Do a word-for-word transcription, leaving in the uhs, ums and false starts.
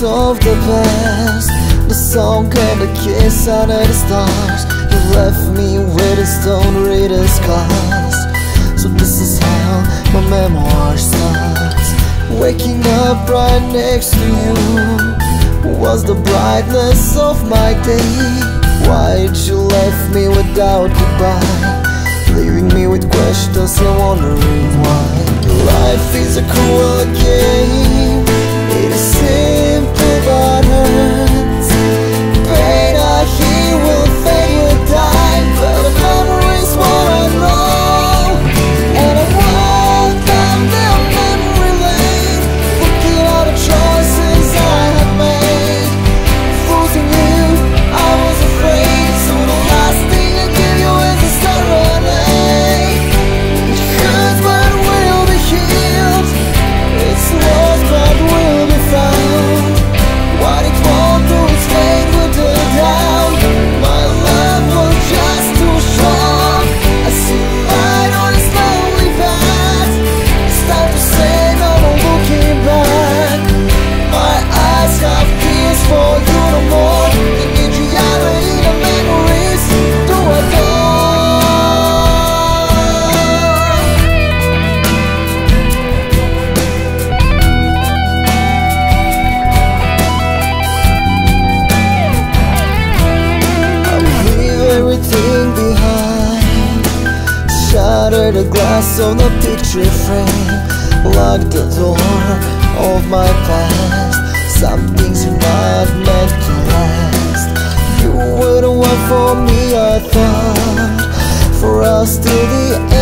of the past, the song and the kiss under the stars. You left me with a stone reader's scars. So this is how my memoir starts. Waking up right next to you was the brightness of my day. Why'd you left me without goodbye, leaving me with questions and wondering why? Life is a cruel game, it is simple but hurts. Pain I hear will fade with time, but the memory's what I know. And I walk down the memory lane, looking at the choices I had made. Losing you, I was afraid, so the last thing I give you is a serenade. It hurts but will be healed, it's lost but will be found. What it won't do is fade with the doubt. My love was just too strong. I see light on this lonely path. It's time to say no more looking back. My eyes have tears for you no more. They need reality, the memories do I go. I will leave everything behind, shatter the glass on the picture frame, lock the door of my past. Some things are not meant to last. You were the one for me, I thought, for us till the